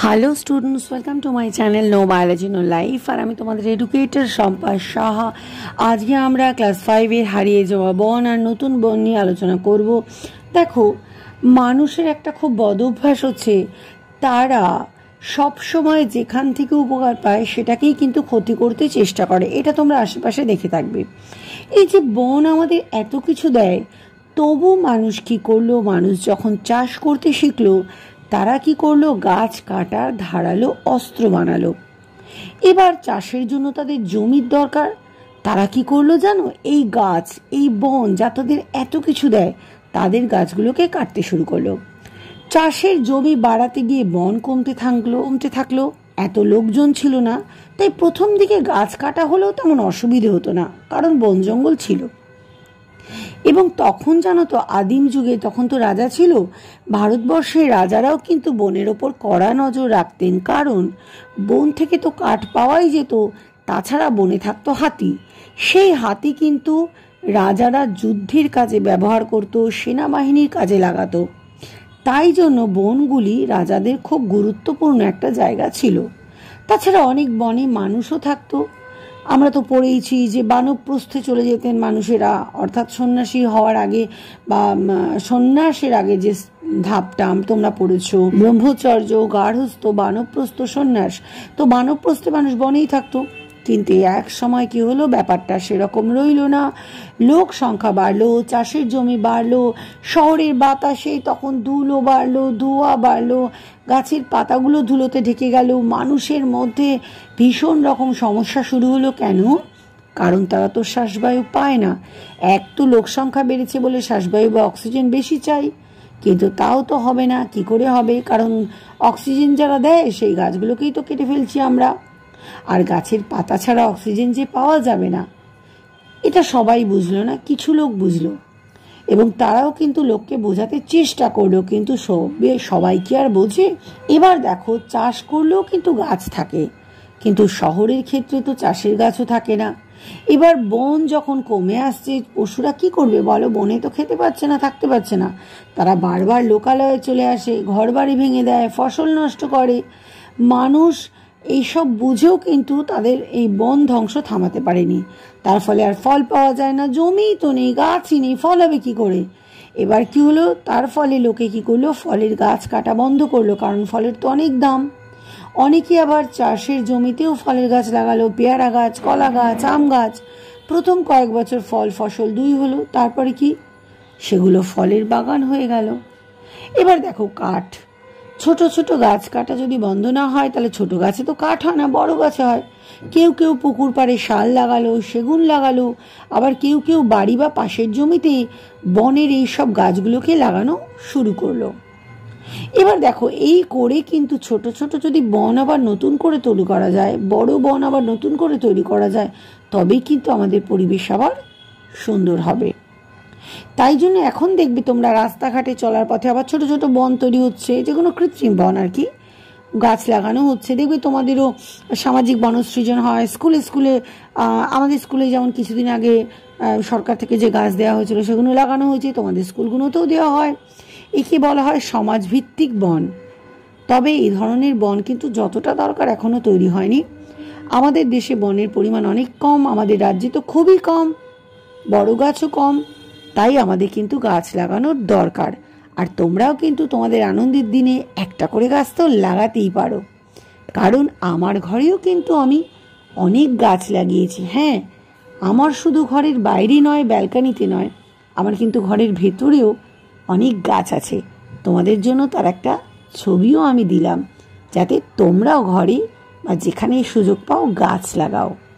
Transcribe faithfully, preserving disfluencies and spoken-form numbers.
Hello students, welcome to my channel No Biology No Life আর আমি তোমাদের educator Shampa Saha. আজকে আমরা ক্লাস ফাইভ এর হারিয়ে যাওয়া বন আর নতুন বন নিয়ে আলোচনা করব। দেখো, মানুষের একটা খুব বদ অভ্যাস হচ্ছে, তারা সব সময় যেখান থেকে উপকার পায় সেটাকেই কিন্তু ক্ষতি করতে চেষ্টা করে। এটা তোমরা আশেপাশে দেখে থাকবে। এই যে বন আমাদের এত কিছু দেয়, তবু মানুষ কি করলো? মানুষ যখন চাষ করতে শিখলো, তারা কি করলো? গাছ কাটার ধারালো অস্ত্র বানালো। এবার চাষের জন্য তাদের জমির দরকার, তারা কি করলো জানো? এই গাছ, এই বন যা তাদের এত কিছু দেয়, তাদের গাছগুলোকে কাটতে শুরু করলো। চাষের জমি বাড়াতে গিয়ে বন কমতে থাকলো কমতে থাকলো এত লোকজন ছিল না, তাই প্রথম দিকে গাছ কাটা হলেও তেমন অসুবিধে হতো না, কারণ বন জঙ্গল ছিল। এবং তখন জানো তো, আদিম যুগে তখন তো রাজা ছিল, ভারতবর্ষের রাজারাও কিন্তু বনের ওপর কড়া নজর রাখতেন, কারণ বন থেকে তো কাঠ পাওয়াই যেত। তাছাড়া বনে থাকতো হাতি, সেই হাতি কিন্তু রাজারা যুদ্ধের কাজে ব্যবহার করত, সেনাবাহিনীর কাজে লাগাতো। তাই জন্য বনগুলি রাজাদের খুব গুরুত্বপূর্ণ একটা জায়গা ছিল। তাছাড়া অনেক বনে মানুষও থাকতো। আমরা তো পড়েইছি যে বানপ্রস্থে চলে যেতেন মানুষেরা, অর্থাৎ সন্ন্যাসী হওয়ার আগে বা সন্ন্যাসের আগে যে ধাপটা তোমরা পড়েছো, ব্রহ্মচর্য, গার্হস্থ্য, বানপ্রস্থ, সন্ন্যাস। তো বানপ্রস্থে মানুষ বনেই থাকতো, কিন্তু এক সময় কি হলো, ব্যাপারটা সেরকম রইল না। লোক সংখ্যা বাড়লো, চাষের জমি বাড়লো, শহরের বাতাসে তখন ধুলো বাড়লো, ধোঁয়া বাড়লো, গাছের পাতাগুলো ধুলোতে ঢেকে গেল, মানুষের মধ্যে ভীষণ রকম সমস্যা শুরু হলো। কেন? কারণ তারা তো শ্বাসবায়ু পায় না। এক তো লোক সংখ্যা বেড়েছে বলে শ্বাসবায়ু বা অক্সিজেন বেশি চাই, কিন্তু তাও তো হবে না। কি করে হবে? কারণ অক্সিজেন যারা দেয় সেই গাছগুলোকেই তো কেটে ফেলছি আমরা, আর গাছের পাতা ছাড়া অক্সিজেন যে পাওয়া যাবে না, এটা সবাই বুঝলো না, কিছু লোক বুঝলো, এবং তারাও কিন্তু লোককে বোঝাতে চেষ্টা করলো, কিন্তু সবাই কি আর বোঝে? এবার দেখো, চাষ করলেও কিন্তু গাছ থাকে, কিন্তু শহরের ক্ষেত্রে তো চাষের গাছও থাকে না। এবার বন যখন কমে আসছে, পশুরা কি করবে বলো? বনে তো খেতে পাচ্ছে না, থাকতে পারছে না, তারা বারবার লোকালয়ে চলে আসে, ঘর বাড়ি ভেঙে দেয়, ফসল নষ্ট করে। মানুষ এইসব বুঝেও কিন্তু তাদের এই বন ধ্বংস থামাতে পারেনি। তার ফলে আর ফল পাওয়া যায় না, জমিই তো নেই, গাছই নেই, ফল হবে কি করে? এবার কি হলো? তার ফলে লোকে কি করলো? ফলের গাছ কাটা বন্ধ করলো, কারণ ফলের তো অনেক দাম। অনেকে আবার চাষের জমিতেও ফলের গাছ লাগালো, পেয়ারা গাছ, কলা গাছ, আম গাছ। প্রথম কয়েক বছর ফল ফসল দুই হলো, তারপরে কি সেগুলো ফলের বাগান হয়ে গেল। এবার দেখো, কাঠ, ছোট ছোট গাছ কাটা যদি বন্ধ না হয়, তাহলে ছোট গাছে তো কাঠ হয় না, বড় গাছে হয়। কেউ কেউ পুকুর পাড়ে শাল লাগালো, সেগুন লাগালো, আবার কেউ কেউ বাড়ি বা পাশের জমিতে বনের এই সব গাছগুলোকে লাগানো শুরু করলো। এবার দেখো, এই করে কিন্তু ছোট ছোট যদি বন আবার নতুন করে তৈরি করা যায়, বড় বন আবার নতুন করে তৈরি করা যায়, তবেই কিন্তু আমাদের পরিবেশ আবার সুন্দর হবে। তাই জন্য এখন দেখবে তোমরা রাস্তাঘাটে চলার পথে আবার ছোট ছোট বন তৈরি হচ্ছে, যেগুলো কৃত্রিম বন আর কি, গাছ লাগানো হচ্ছে। দেখবে তোমাদেরও সামাজিক বনসৃজন হয় স্কুলে স্কুলে। আমাদের স্কুলে যেমন কিছুদিন আগে সরকার থেকে যে গাছ দেওয়া হয়েছিল, সেগুলো লাগানো হয়েছে, তোমাদের স্কুলগুলোতেও দেওয়া হয়। একে বলা হয় সমাজভিত্তিক বন। তবে এই ধরনের বন কিন্তু যতটা দরকার এখনো তৈরি হয়নি। আমাদের দেশে বনের পরিমাণ অনেক কম, আমাদের রাজ্যে তো খুবই কম, বড় গাছও কম। তাই আমাদের কিন্তু গাছ লাগানোর দরকার। আর তোমরাও কিন্তু তোমাদের আনন্দের দিনে একটা করে গাছ তো লাগাতেই পারো, কারণ আমার ঘরেও কিন্তু আমি অনেক গাছ লাগিয়েছি। হ্যাঁ, আমার শুধু ঘরের বাইরে নয়, ব্যালকানিতে নয়, আমার কিন্তু ঘরের ভেতরেও অনেক গাছ আছে। তোমাদের জন্য তার একটা ছবিও আমি দিলাম, যাতে তোমরাও ঘরে বা যেখানে সুযোগ পাও গাছ লাগাও।